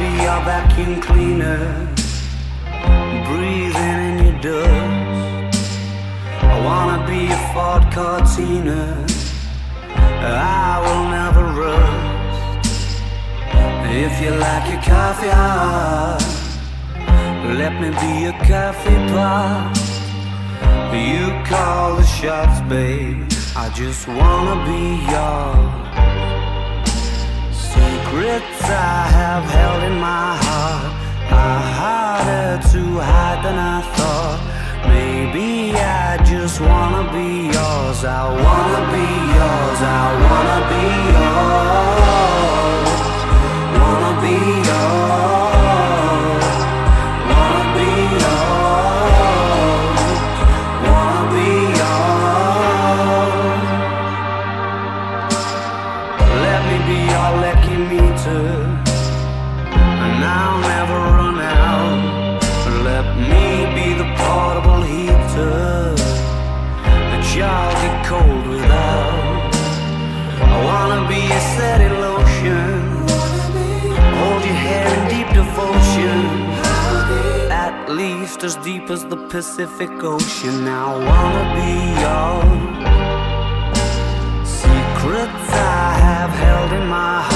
be your vacuum cleaner, breathing in your dust. I wanna be a Ford Cortina, I will never rust. If you like your coffee hot, let me be your coffee pot. You call the shots, babe, I just wanna be yours. Secrets I have held in my heart are harder to hide than I thought. Maybe I just wanna be yours. I wanna be yours. I wanna be yours. Wanna be yours. Wanna be yours. Wanna be yours. Let me be your lucky meter, and I'll never run out. Let me be the portable heater that y'all get cold without. I wanna be a steady lotion, hold your hair in deep devotion, at least as deep as the Pacific Ocean. I wanna be yours. Secrets I have held in my heart